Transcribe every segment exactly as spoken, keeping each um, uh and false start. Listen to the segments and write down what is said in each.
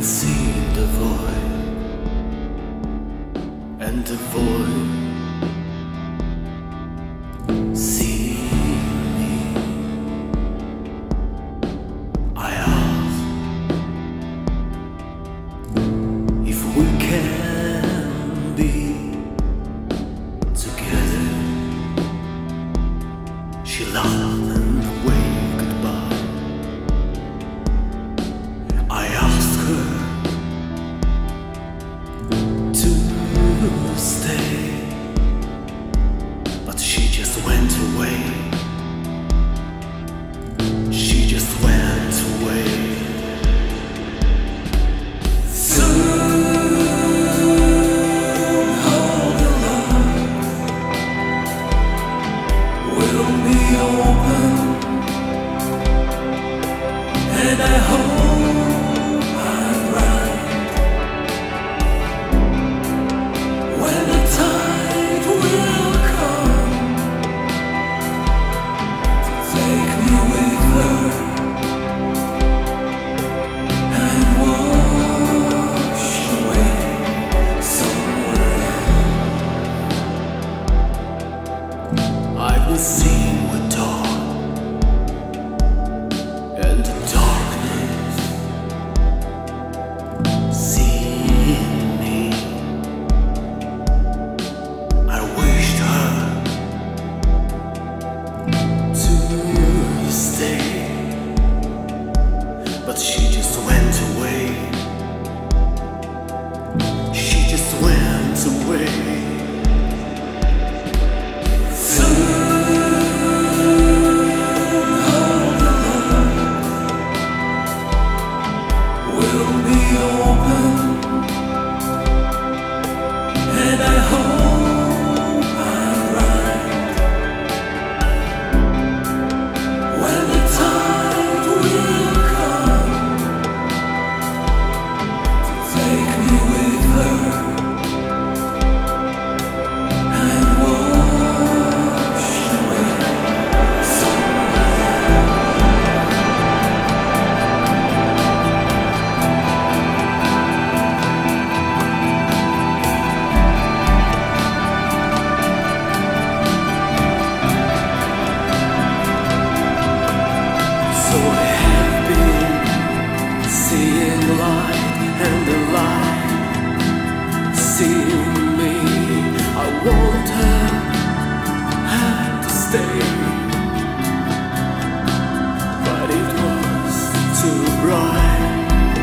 see the void, and the void see me. I ask if we can be together. She laughed and waved goodbye. I asked her to stay, but she just went away. She just went away. Soon all the love will be open, and I hope I'm right. When the tide will come to take me with her and wash away somewhere else. I've been seeing with dark, and the darkness seeing me. I wished her to stay, but she just went away. She just went away. Will be open, and I hope I'm right. When the tide will come to take me with her and wash away So I have been seeing light, and the light seeing me. I want her, her to stay, but it was too bright.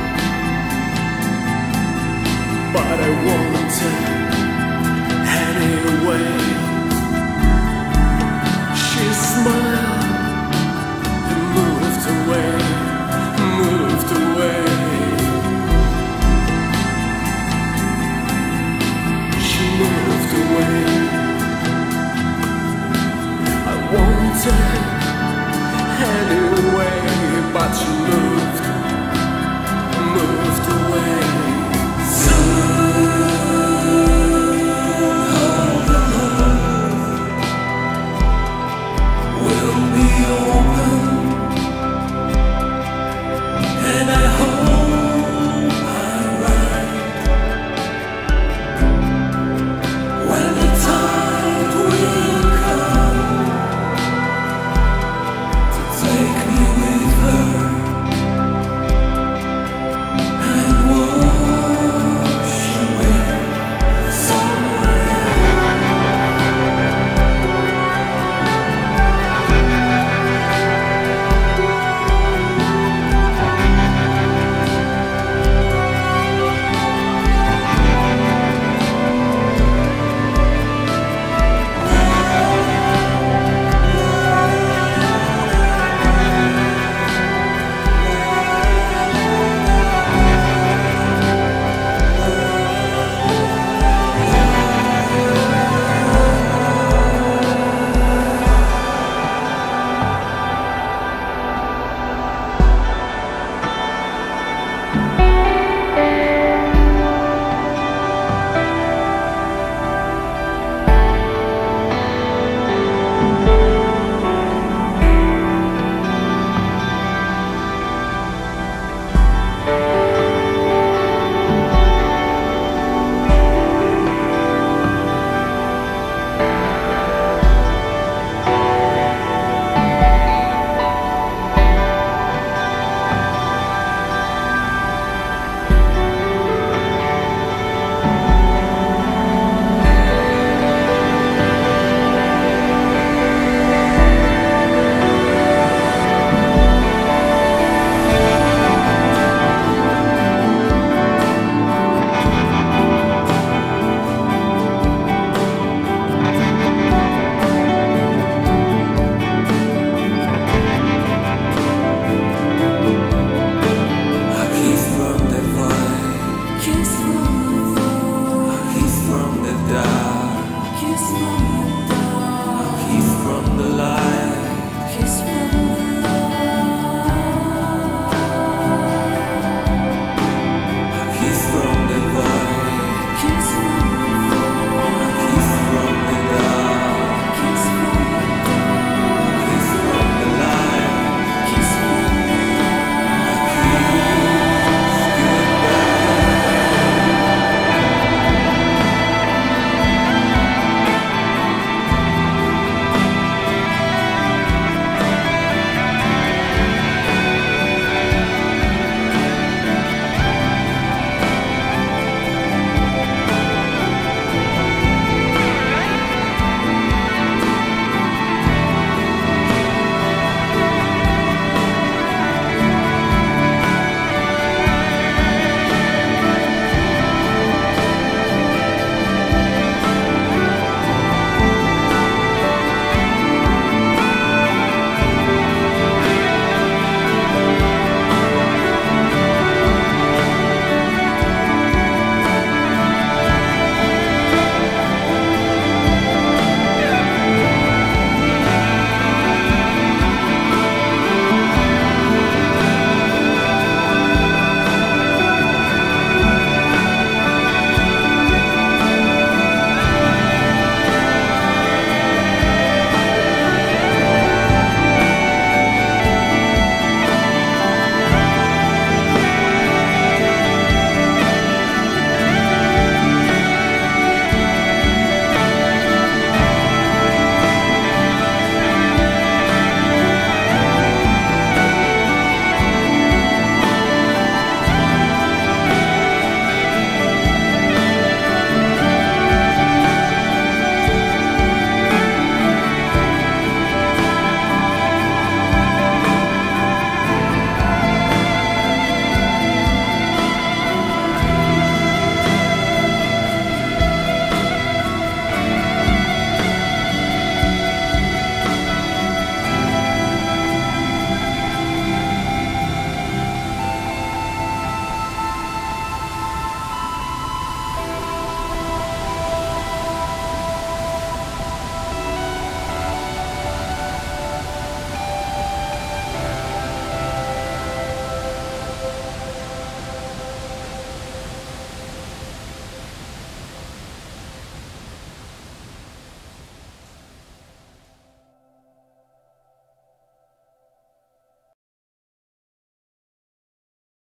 But I want her anyway. She smiled and moved away, moved away. She moved away. I wanted